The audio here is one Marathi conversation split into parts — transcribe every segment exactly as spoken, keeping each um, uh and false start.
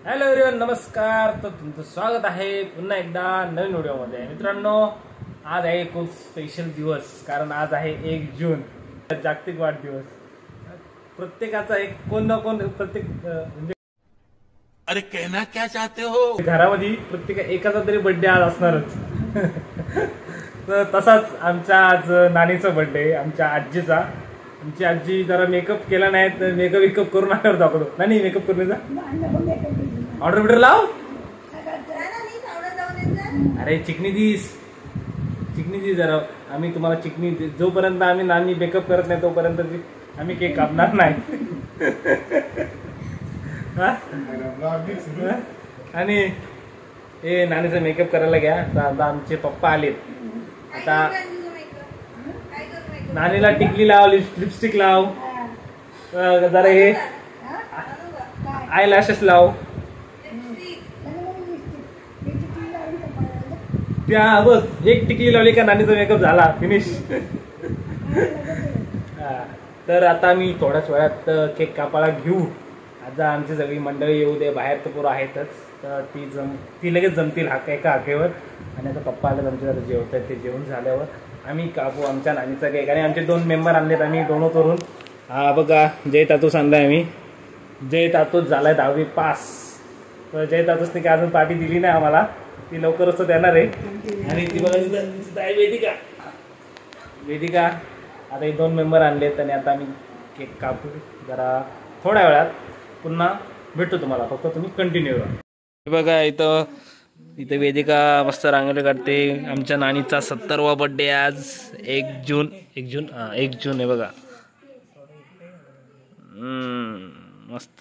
हॅलो एव्हरीवन, नमस्कार. तर तुमचं स्वागत आहे पुन्हा एकदा नवीन व्हिडिओमध्ये. मित्रांनो, आज आहे खूप स्पेशल दिवस, कारण आज आहे एक जून, जागतिक वाढदिवस. प्रत्येकाचा एक कोण ना कोण प्रत्येक म्हणजे अरे कहना क्या चाहते हो, घरामध्ये प्रत्येक एकाचा तरी बर्थडे आज असणारच. तर तसाच आमच्या आज नानीचा बर्थडे, आमच्या आजीचा. आमची आजी जरा मेकअप केला नाही तर मेकअप विकअप करून आल्यावर दाखवतो. नाही मेकअप करण्याचा ऑर्डर बिर्डर लाव. अरे चिकनी दिस चिकनी दिस जरा. आम्ही तुम्हाला चिकनी, जोपर्यंत आम्ही नानी मेकअप करत नाही तोपर्यंत आम्ही केक कापणार नाही. आणि हे नानीचा मेकअप करायला घ्या. आता आमचे पप्पा आलेत. आता नानीला टिकली लाव, लिपस्टिक लाव, जरा हे आय लॅशेस लाव. त्या बघ एक टिकली लावली का नानीचा मेकअप झाला, फिनिश. तर आता मी थोड्याच वेळात केक कापायला घेऊ. आता आमची सगळी मंडळी येऊ दे, बाहेर तर पुरं आहेतच. तर ती जम ती लगेच जमतील हाक एका हाकेवर. आणि आता पप्पा आले आमच्या जरा जेवत आहेत. ते जेवण झाल्यावर आम्ही कापू आमच्या नानीचा केक. आणि आमचे दोन मेंबर आणलेत आम्ही दोनों करून. हा बघा, जय तातूस आणलाय आम्ही. जय तातूस झालाय दहावी पास. तर जय तातूसने काय अजून पार्टी दिली नाही आम्हाला, ती लवकरच तो देणार आहे. आणि ती बघा वेदिका वेदिका आता हे दोन मेंबर आणलेत. आणि आता आम्ही केक कापू जरा थोड्या वेळात. पुन्हा भेटतो तुम्हाला, फक्त तुम्ही कंटिन्यू करा. बघा इथं इथं वेदिका मस्त रांगोळी काढते. आमच्या नानीचा सत्तरवा बर्थडे आज एक जून एक जून हा एक जून आहे बघा. मस्त.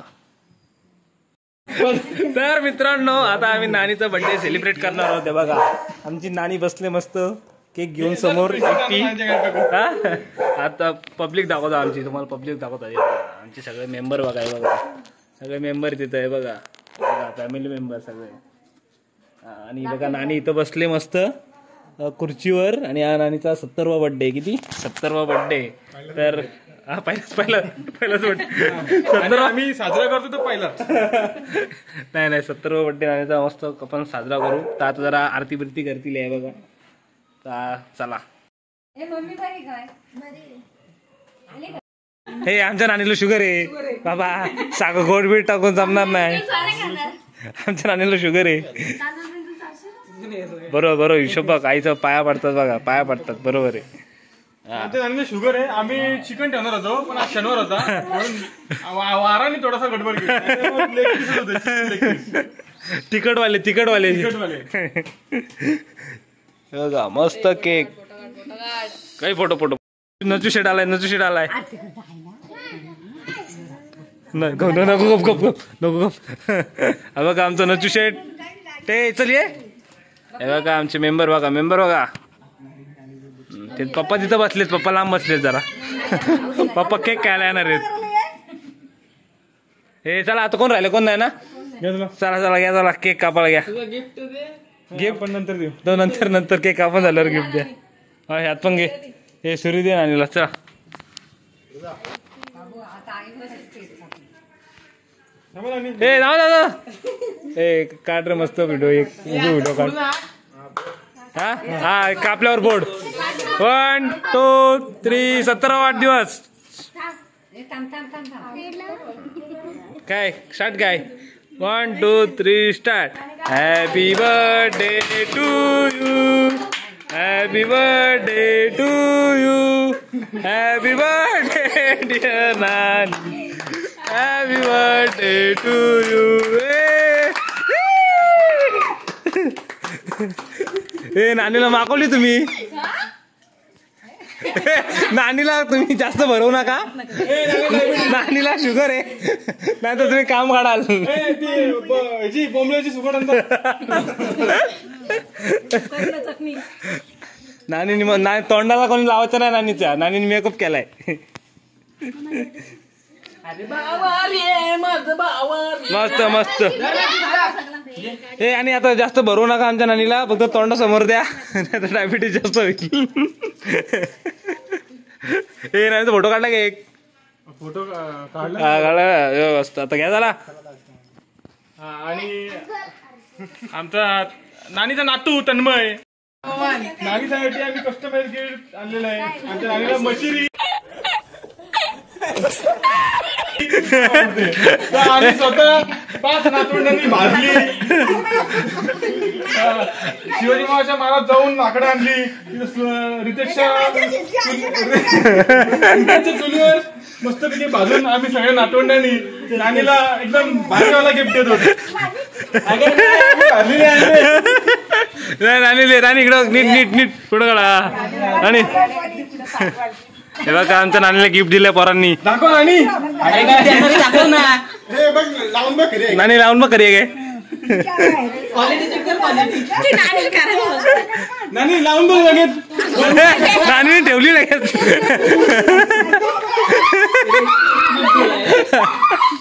तर मित्रांनो, आता आम्ही नानीचा बर्थडे सेलिब्रेट करणार आहोत. बघा आमची नानी बसले मस्त केक घेऊन समोर एकटी. आता पब्लिक दाखवतो आमची, तुम्हाला पब्लिक दाखवतो. आमचे सगळे मेंबर बघा आहे बघा, सगळे मेंबर तिथं आहे बघा बघा फॅमिली मेंबर सगळे. आणि बघा नानी इथं बसले मस्त खुर्चीवर. आणि हा नानीचा सत्तरवा बर्थडे. किती सत्तरवा बर्थडे. तर हा पहिलाच पहिला पहिलाच बर्थडे सत्तरवा आम्ही साजरा करतो तो पहिला. नाही नाही सत्तरवा बर्थडे नानीचा मस्त आपण साजरा करू. तर आता जरा आरती बिरती करतील आहे बघा. तर चला. हे आमच्या नानीला शुगर आहे बाबा, साखर गोड बीट टाकून जमणार नाही. आमच्या नानीला शुगर आहे. बरोबर बरोबर हिशोब बघ. आईचं पाया पडतात बघा, पाया पडतात. बरोबर आहे. आमच्या नानीला शुगर आहे. आम्ही चिकन ठेवणार होतो पण आज शनिवार होता म्हणून वाराने थोडासा गडबड केली. तिखटवाले तिखटवाले तिखटवाले बघा मस्त केक. काही फोटो फोटो नचू शेट आलाय, नचू शेट आलाय. नको नको गप गप गप नको गप. हा बघा आमचं नचू शेट. ते चल ये. हे बघा आमचे मेंबर बघा, मेंबर बघा. ते पप्पा तिथं बसलेत, पप्पा लांब बसलेत जरा. पप्पा केक खायला येणार आहेत. हे चला आता कोण राहिले, कोण नाही ना. चला चला घ्या, चला केक कापायला घ्या. गिफ्ट पण नंतर देऊ. तो नंतर नंतर केक कापून झाल्यावर गिफ्ट द्या. हा ह्यात पण घे. हे सुरू दे नानीला. चला हे जाऊ दादा. हे काढ रे मस्त व्हिडिओ, एक व्हिडिओ काढ. हा हा कापल्यावर बोर्ड. वन टू थ्री सतरा वाढदिवस. काय स्टार्ट काय. One two three start. Happy birthday to you, happy birthday to you, happy birthday dear nani, happy birthday to you. ए नानीला मागवली तुम्ही. नानीला तुम्ही जास्त भरवू नका. नानीला शुगर आहे, नाही तर तुम्ही काम काढाल. नानी नाही तोंडाला कोणी लावायचं नाही नानीच्या. नानीने मेकअप केलाय. मस्त मस्त. हे आणि आता जास्त भरू नका आमच्या नानीला, फक्त तोंडा समोर द्या, नाही डायबिटीज जास्त होईल. हे नाही तर फोटो काढला का एक. फोटो काढला काढला व्यवस्था. आता घ्या झाला. हा आणि आमचा नानीचा नातू तन्मय नानीसाठी आम्ही कस्टमाइज गिफ्ट आणलेलं आहे. आमच्या नानीला मशिरी आणि स्वतः पाच नातवंडांनी भाजली. शिवाजी महाराजच्या महाराज जाऊन लाकडं आणली. रितेशच्या रितेशच्या चुलीवर मस्तपैकी भाजून आम्ही सगळ्या नातवंडांनी नानीला एकदम भारीवाला गिफ्ट देत होतो. राणी राणी इकडं नीट नीट नीट पुढं काढा. आणि हे बघा आमच्या नानीला गिफ्ट दिलं पोरांनी. दाखव नानी नानी लावून बघ खरी काय नानी लावून बघ लगेच. नानी ठेवली लगेच.